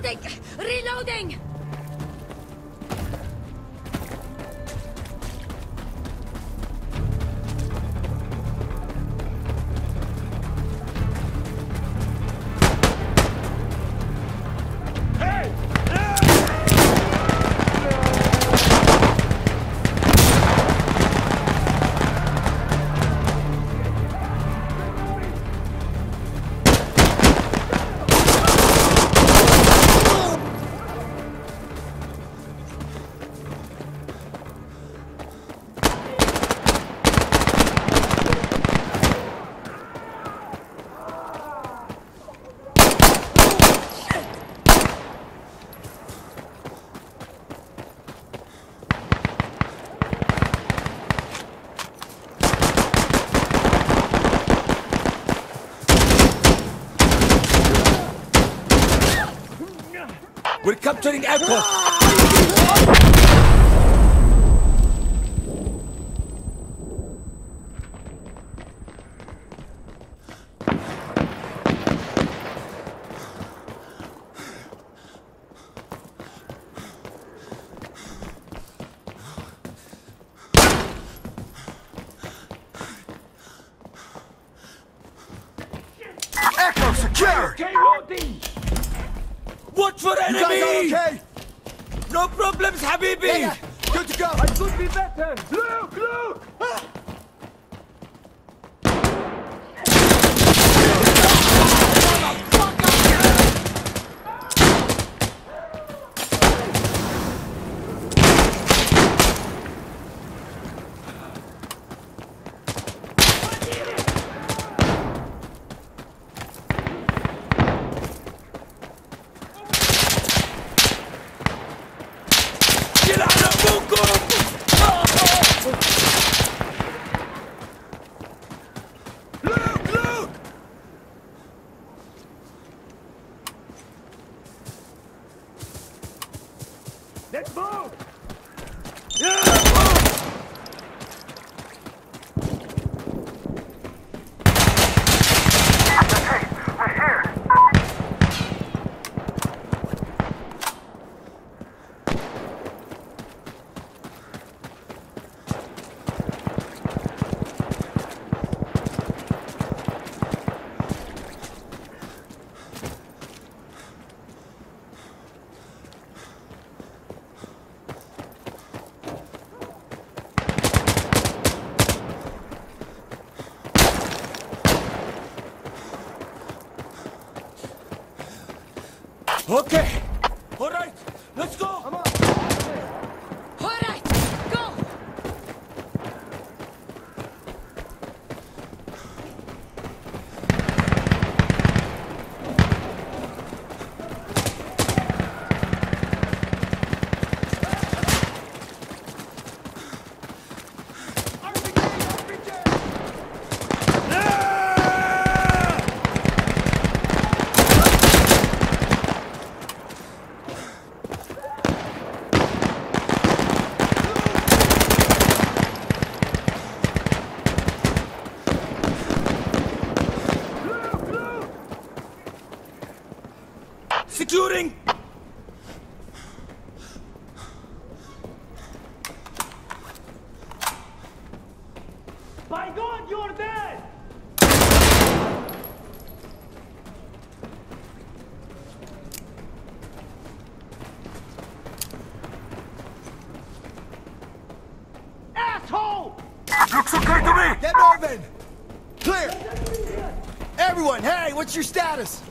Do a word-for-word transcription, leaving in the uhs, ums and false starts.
Reloading! Reloading! We're capturing Echo! Echo secure! Okay, loading! Watch for enemy! You guys all okay? No problems, Habibi! Yeah, good to go! I could be better! Look, look! Ah. Let's move! Yeah! Hey, we're here! Okay! Alright, let's go! Come on! Alright, go! Securing! By God, you're dead! Asshole! Looks okay to me! Get moving! Clear! Everyone, hey, what's your status?